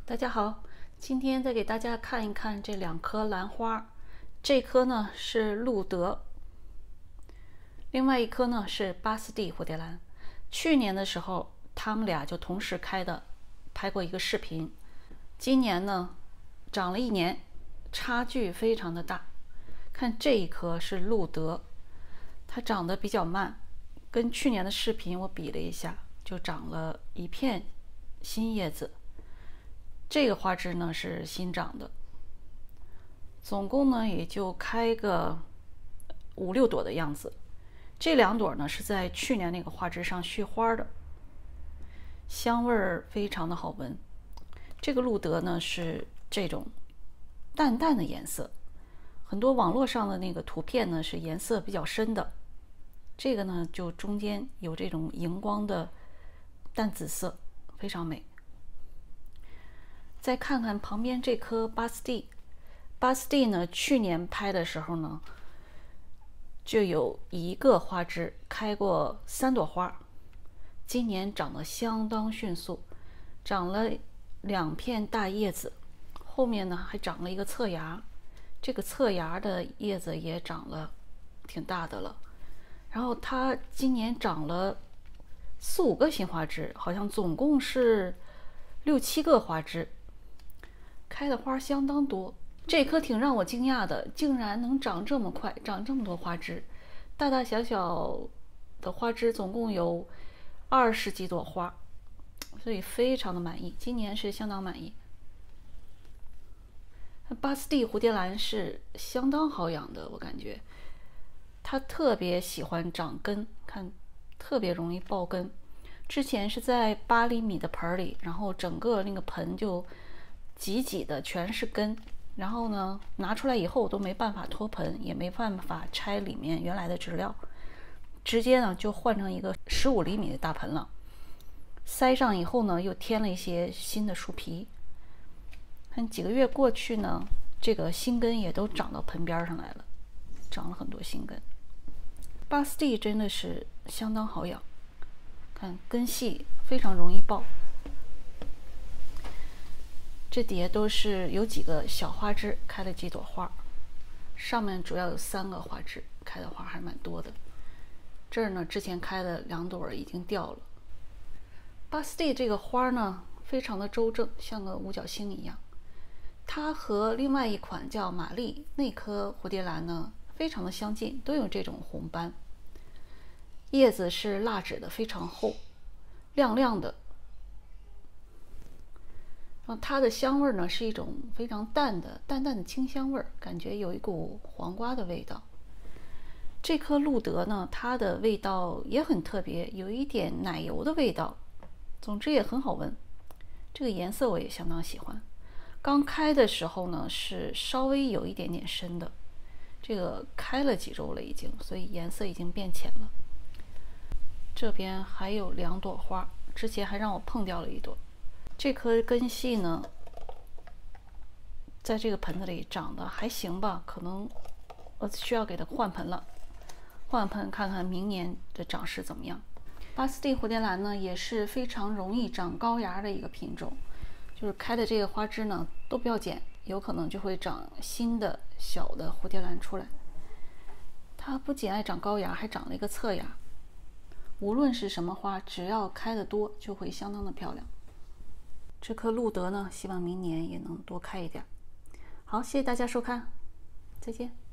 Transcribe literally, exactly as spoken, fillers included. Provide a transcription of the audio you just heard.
大家好，今天再给大家看一看这两颗兰花。这颗呢是露德，另外一颗呢是巴斯蒂蝴蝶兰。去年的时候，他们俩就同时开的，拍过一个视频。今年呢，长了一年，差距非常的大。看这一颗是露德，它长得比较慢，跟去年的视频我比了一下，就长了一片新叶子。这个花枝呢是新长的，总共呢也就开个五六朵的样子。这两朵呢是在去年那个花枝上续花的，香味儿非常的好闻。这个露德呢是这种淡淡的颜色，很多网络上的那个图片呢是颜色比较深的，这个呢就中间有这种荧光的淡紫色，非常美。再看看旁边这颗巴斯蒂，巴斯蒂呢，去年拍的时候呢，就有一个花枝开过三朵花，今年长得相当迅速，长了两片大叶子，后面呢还长了一个侧芽，这个侧芽的叶子也长了挺大的了。然后它今年长了四五个新花枝，好像总共是六七个花枝。开的花相当多，这棵挺让我惊讶的，竟然能长这么快，长这么多花枝，大大小小的花枝总共有二十几朵花，所以非常的满意，今年是相当满意。巴斯蒂蝴蝶兰是相当好养的，我感觉它特别喜欢长根，看特别容易爆根。之前是在八厘米的盆里，然后整个那个盆就挤挤的全是根，然后呢拿出来以后都没办法脱盆，也没办法拆里面原来的植料，直接呢就换成一个十五厘米的大盆了。塞上以后呢，又添了一些新的树皮。看几个月过去呢，这个新根也都长到盆边上来了，长了很多新根。巴斯蒂真的是相当好养，看根系非常容易爆。这底下都是有几个小花枝，开了几朵花，上面主要有三个花枝，开的花还蛮多的。这儿呢，之前开的两朵已经掉了。巴斯蒂这个花呢，非常的周正，像个五角星一样。它和另外一款叫玛丽那颗蝴蝶兰呢，非常的相近，都有这种红斑。叶子是蜡质的，非常厚，亮亮的。它的香味呢是一种非常淡的淡淡的清香味，感觉有一股黄瓜的味道。这颗露德呢，它的味道也很特别，有一点奶油的味道，总之也很好闻。这个颜色我也相当喜欢。刚开的时候呢是稍微有一点点深的，这个开了几周了已经，所以颜色已经变浅了。这边还有两朵花，之前还让我碰掉了一朵。这颗根系呢，在这个盆子里长得还行吧，可能我需要给它换盆了，换盆看看明年的长势怎么样。巴斯蒂蝴蝶兰呢，也是非常容易长高芽的一个品种，就是开的这个花枝呢都不要剪，有可能就会长新的小的蝴蝶兰出来。它不仅爱长高芽，还长了一个侧芽。无论是什么花，只要开得多，就会相当的漂亮。这颗露德呢，希望明年也能多开一点。好，谢谢大家收看，再见。